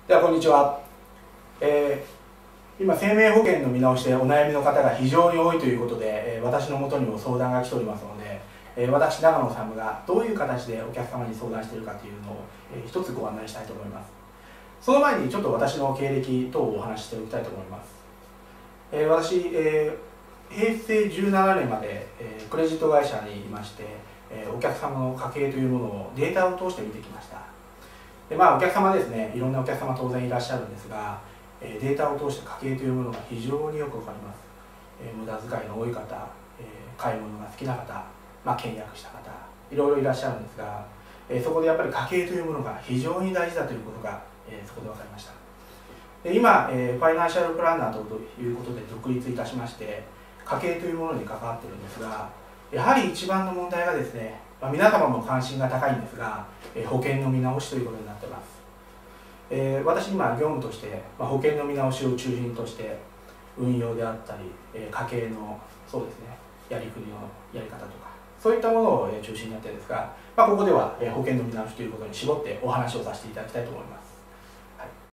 ではこんにちは。今生命保険の見直しでお悩みの方が非常に多いということで、私のもとにも相談が来ておりますので、私長野修がどういう形でお客様に相談しているかというのを、一つご案内したいと思います。その前にちょっと私の経歴等をお話ししておきたいと思います。私、平成17年まで、クレジット会社にいまして、お客様の家計というものをデータを通して見てきました。でお客様ですね、いろんなお客様当然いらっしゃるんですが、データを通して家計というものが非常によくわかります。無駄遣いの多い方、買い物が好きな方、倹約した方、いろいろいらっしゃるんですが、そこでやっぱり家計というものが非常に大事だということが、そこで分かりました。で今、ファイナンシャルプランナーということで独立いたしまして、家計というものに関わっているんですが、やはり一番の問題がですね、皆様も関心が高いんですが、保険の見直しということになっています。私今業務として、保険の見直しを中心として運用であったり、家計のそうですね、やりくりのやり方とかそういったものを中心にやってるんですが、ここでは保険の見直しということに絞ってお話をさせていただきたいと思います。